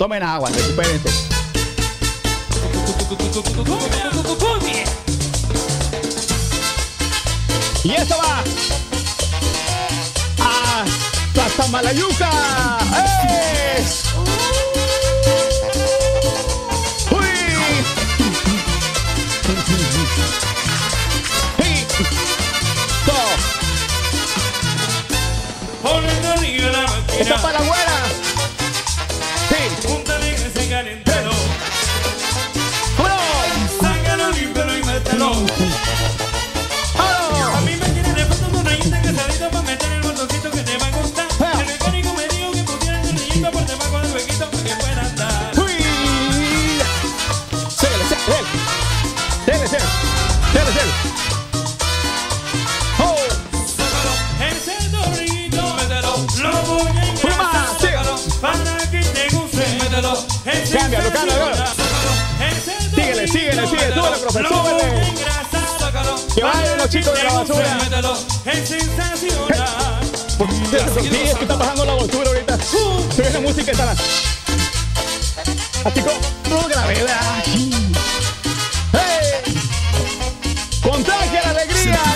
Tomen agua, recupérense. Y eso va a Samalayuca. ¡Eh! ¡Uy! ¡Sí! ¡Está para la güera! ¡Sí! ¡Vámonos! Sácalo, límpialo y mételo. A mí me tiene de fondo una guita que salito para meter el botoncito que te va a gustar. El mecánico me dijo que pusiera el tornillito por debajo del huequito para que pueda andar. ¡Uy! ¡Síguele, síguele! ¡Síguele! ¡Oh! Sácalo, ese tornillito, mételo. Lo voy a engrasar. Sácalo, para que te guste. Mételo. Cámbialo, cámbialo. Síguele, súbele, profe, súbele. Que vayan los chicos de la basura. Es sensacional. Sí, es que está bajando la basura ahorita. Se ve la música y está así con gravedad. ¡Hey! ¡Contagia la alegría!